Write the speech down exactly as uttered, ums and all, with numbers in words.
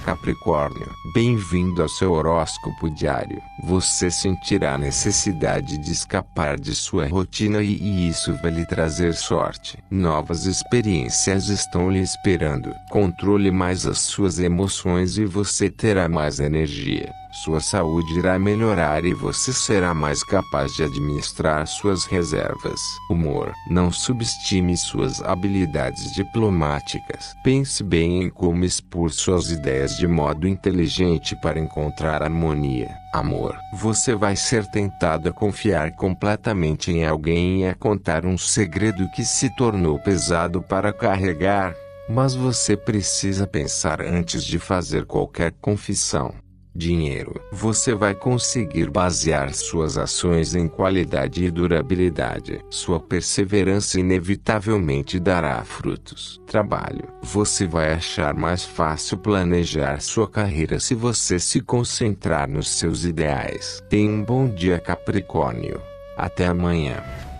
Capricórnio, bem-vindo ao seu horóscopo diário. Você sentirá a necessidade de escapar de sua rotina e, e isso vai lhe trazer sorte. Novas experiências estão lhe esperando. Controle mais as suas emoções e você terá mais energia. Sua saúde irá melhorar e você será mais capaz de administrar suas reservas. Humor. Não subestime suas habilidades diplomáticas. Pense bem em como expor suas ideias de modo inteligente para encontrar harmonia. Amor. Você vai ser tentado a confiar completamente em alguém e a contar um segredo que se tornou pesado para carregar, mas você precisa pensar antes de fazer qualquer confissão. Dinheiro. Você vai conseguir basear suas ações em qualidade e durabilidade. Sua perseverança inevitavelmente dará frutos. Trabalho. Você vai achar mais fácil planejar sua carreira se você se concentrar nos seus ideais. Tenha um bom dia, Capricórnio. Até amanhã.